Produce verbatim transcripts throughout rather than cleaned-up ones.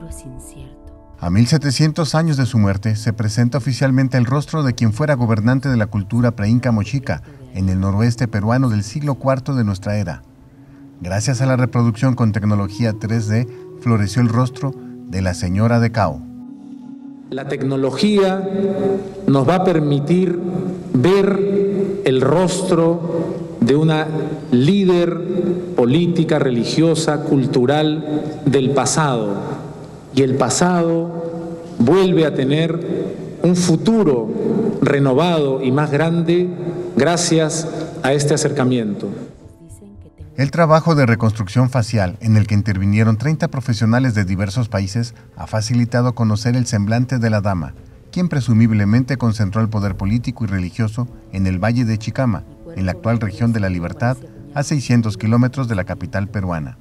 futuro es incierto. A mil setecientos años de su muerte, se presenta oficialmente el rostro de quien fuera gobernante de la cultura preinca mochica en el noroeste peruano del siglo cuarto de nuestra era. Gracias a la reproducción con tecnología tres D, floreció el rostro de la señora de Cao. La tecnología nos va a permitir ver el rostro de una líder política, religiosa, cultural del pasado. Y el pasado vuelve a tener un futuro renovado y más grande gracias a este acercamiento. El trabajo de reconstrucción facial, en el que intervinieron treinta profesionales de diversos países, ha facilitado conocer el semblante de la dama, quien presumiblemente concentró el poder político y religioso en el Valle de Chicama, en la actual región de La Libertad, a seiscientos kilómetros de la capital peruana.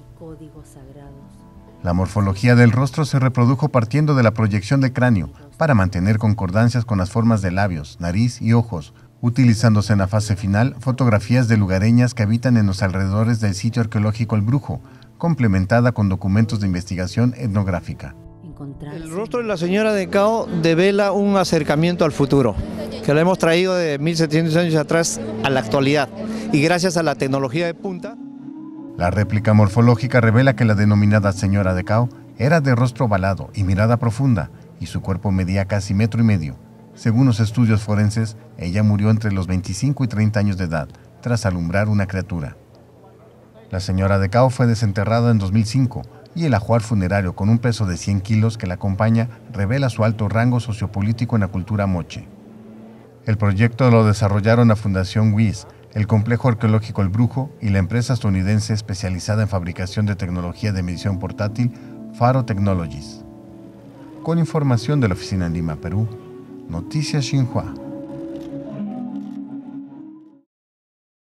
La morfología del rostro se reprodujo partiendo de la proyección del cráneo, para mantener concordancias con las formas de labios, nariz y ojos, utilizándose en la fase final fotografías de lugareñas que habitan en los alrededores del sitio arqueológico El Brujo, complementada con documentos de investigación etnográfica. El rostro de la señora de Cao devela un acercamiento al futuro, que lo hemos traído de mil setecientos años atrás a la actualidad, y gracias a la tecnología de punta. La réplica morfológica revela que la denominada señora de Cao era de rostro ovalado y mirada profunda, y su cuerpo medía casi metro y medio. Según los estudios forenses, ella murió entre los veinticinco y treinta años de edad, tras alumbrar una criatura. La señora de Cao fue desenterrada en dos mil cinco, y el ajuar funerario con un peso de cien kilos que la acompaña revela su alto rango sociopolítico en la cultura moche. El proyecto lo desarrollaron la Fundación W I S, el Complejo Arqueológico El Brujo y la empresa estadounidense especializada en fabricación de tecnología de medición portátil Faro Technologies. Con información de la oficina en Lima, Perú, Noticias Xinhua.